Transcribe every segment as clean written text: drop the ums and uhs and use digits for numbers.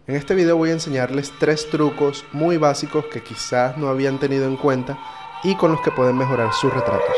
En este video voy a enseñarles 3 trucos muy básicos que quizás no habían tenido en cuenta y con los que pueden mejorar sus retratos.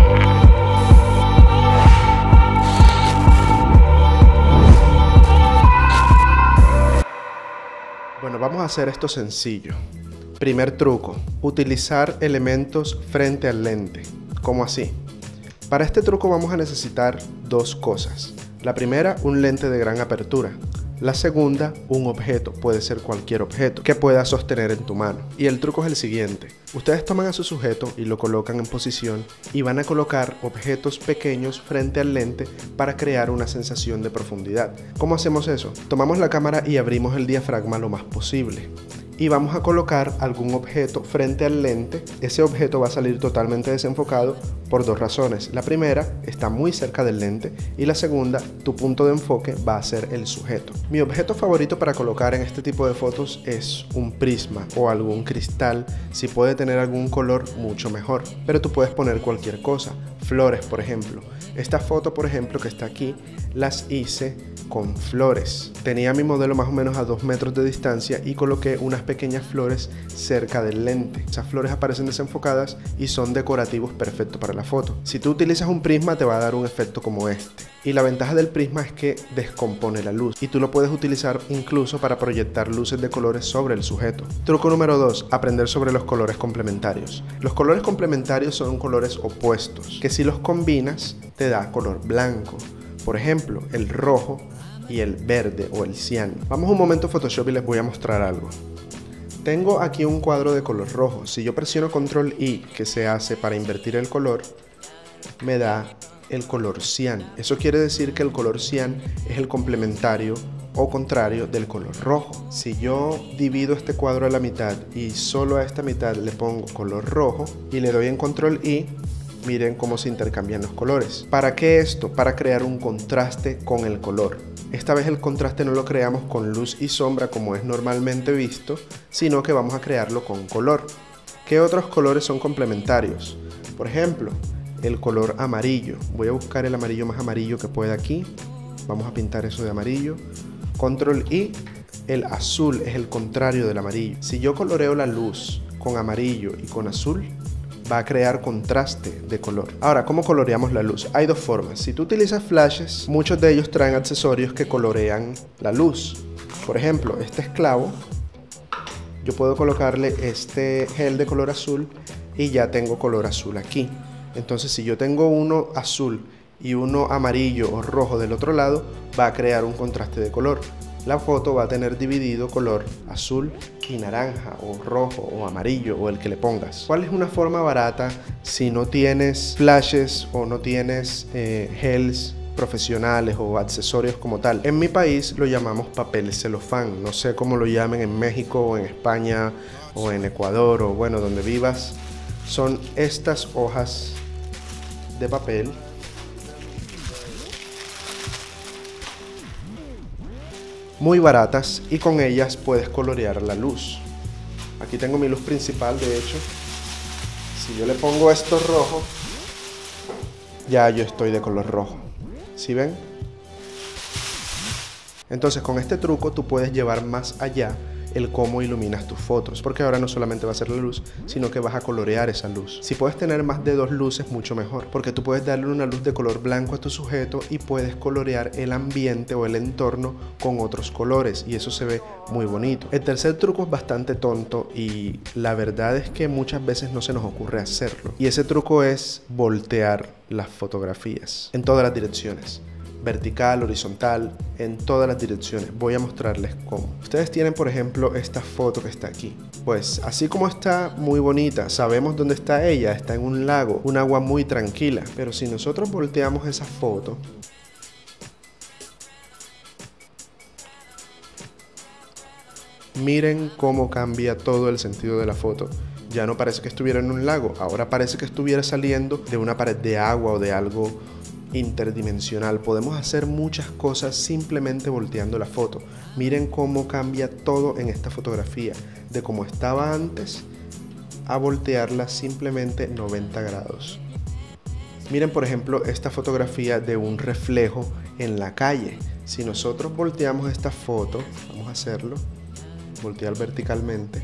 Bueno, vamos a hacer esto sencillo. Primer truco, utilizar elementos frente al lente. ¿Cómo así? Para este truco vamos a necesitar 2 cosas. La primera, un lente de gran apertura. La segunda, un objeto, puede ser cualquier objeto que puedas sostener en tu mano. Y el truco es el siguiente. Ustedes toman a su sujeto y lo colocan en posición y van a colocar objetos pequeños frente al lente para crear una sensación de profundidad. ¿Cómo hacemos eso? Tomamos la cámara y abrimos el diafragma lo más posible. Y vamos a colocar algún objeto frente al lente. Ese objeto va a salir totalmente desenfocado por 2 razones. La primera, está muy cerca del lente, y la segunda, tu punto de enfoque va a ser el sujeto. Mi objeto favorito para colocar en este tipo de fotos es un prisma o algún cristal. Si puede tener algún color, mucho mejor, pero tú puedes poner cualquier cosa. Flores, por ejemplo. Esta foto, por ejemplo, que está aquí, las hice con flores. Tenía mi modelo más o menos a 2 metros de distancia y coloqué unas pequeñas flores cerca del lente. Esas flores aparecen desenfocadas y son decorativos perfectos para la foto. Si tú utilizas un prisma te va a dar un efecto como este. Y la ventaja del prisma es que descompone la luz y tú lo puedes utilizar incluso para proyectar luces de colores sobre el sujeto. Truco número 2, aprender sobre los colores complementarios. Los colores complementarios son colores opuestos que si los combinas te da color blanco. Por ejemplo, el rojo y el verde o el cian. Vamos un momento a Photoshop y les voy a mostrar algo. Tengo aquí un cuadro de color rojo. Si yo presiono Control I, que se hace para invertir el color, me da el color cian. Eso quiere decir que el color cian es el complementario o contrario del color rojo. Si yo divido este cuadro a la mitad y solo a esta mitad le pongo color rojo y le doy en Control I, miren cómo se intercambian los colores. ¿Para qué esto? Para crear un contraste con el color. Esta vez el contraste no lo creamos con luz y sombra como es normalmente visto, sino que vamos a crearlo con color. ¿Qué otros colores son complementarios? Por ejemplo, el color amarillo. Voy a buscar el amarillo más amarillo que pueda aquí. Vamos a pintar eso de amarillo. Control I, el azul es el contrario del amarillo. Si yo coloreo la luz con amarillo y con azul, va a crear contraste de color. Ahora, ¿cómo coloreamos la luz? Hay 2 formas. Si tú utilizas flashes, muchos de ellos traen accesorios que colorean la luz. Por ejemplo, este esclavo, yo puedo colocarle este gel de color azul y ya tengo color azul aquí. Entonces, si yo tengo uno azul y uno amarillo o rojo del otro lado, va a crear un contraste de color. La foto va a tener dividido color azul y naranja o rojo o amarillo o el que le pongas. ¿Cuál es una forma barata si no tienes flashes o no tienes gels profesionales o accesorios como tal? En mi país lo llamamos papel celofán. No sé cómo lo llamen en México o en España o en Ecuador o bueno, donde vivas. Son estas hojas de papel. Muy baratas y con ellas puedes colorear la luz. Aquí tengo mi luz principal, de hecho. Si yo le pongo esto rojo, ya yo estoy de color rojo. ¿Sí ven? Entonces con este truco tú puedes llevar más allá el cómo iluminas tus fotos, porque ahora no solamente va a ser la luz, sino que vas a colorear esa luz. Si puedes tener más de 2 luces, mucho mejor, porque tú puedes darle una luz de color blanco a tu sujeto y puedes colorear el ambiente o el entorno con otros colores y eso se ve muy bonito. El tercer truco es bastante tonto y la verdad es que muchas veces no se nos ocurre hacerlo, y ese truco es voltear las fotografías en todas las direcciones. Vertical, horizontal, en todas las direcciones. Voy a mostrarles cómo. Ustedes tienen, por ejemplo, esta foto que está aquí. Pues así como está muy bonita, sabemos dónde está ella, está en un lago, un agua muy tranquila. Pero si nosotros volteamos esa foto, miren cómo cambia todo el sentido de la foto. Ya no parece que estuviera en un lago, ahora parece que estuviera saliendo de una pared de agua o de algo interdimensional. Podemos hacer muchas cosas simplemente volteando la foto. Miren cómo cambia todo en esta fotografía, de cómo estaba antes a voltearla simplemente 90 grados. Miren por ejemplo esta fotografía de un reflejo en la calle. Si nosotros volteamos esta foto, vamos a hacerlo, voltear verticalmente,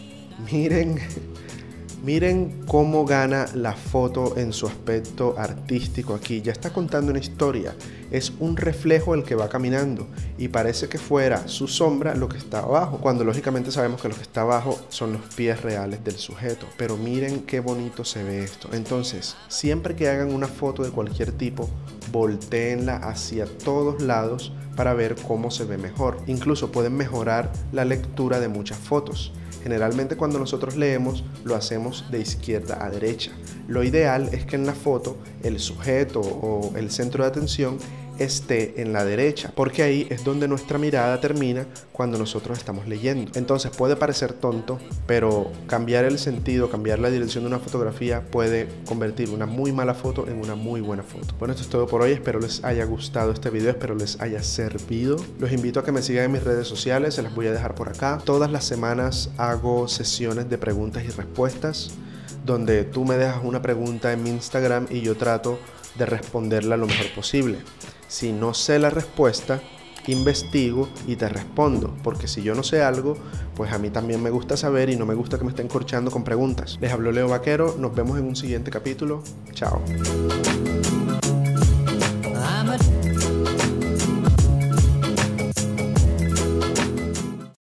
miren cómo gana la foto en su aspecto artístico aquí. Ya está contando una historia, es un reflejo el que va caminando y parece que fuera su sombra lo que está abajo, cuando lógicamente sabemos que lo que está abajo son los pies reales del sujeto. Pero miren qué bonito se ve esto. Entonces, siempre que hagan una foto de cualquier tipo, voltéenla hacia todos lados para ver cómo se ve mejor. Incluso pueden mejorar la lectura de muchas fotos. Generalmente cuando nosotros leemos lo hacemos de izquierda a derecha. Lo ideal es que en la foto el sujeto o el centro de atención esté en la derecha, porque ahí es donde nuestra mirada termina cuando nosotros estamos leyendo. Entonces puede parecer tonto, pero cambiar el sentido, cambiar la dirección de una fotografía puede convertir una muy mala foto en una muy buena foto. Bueno, esto es todo por hoy. Espero les haya gustado este video, espero les haya servido. Los invito a que me sigan en mis redes sociales, se las voy a dejar por acá. Todas las semanas hago sesiones de preguntas y respuestas, donde tú me dejas una pregunta en mi Instagram y yo trato de responderla lo mejor posible. Si no sé la respuesta, investigo y te respondo, porque si yo no sé algo, pues a mí también me gusta saber y no me gusta que me estén corchando con preguntas. Les habló Leo Vaquero, nos vemos en un siguiente capítulo. Chao.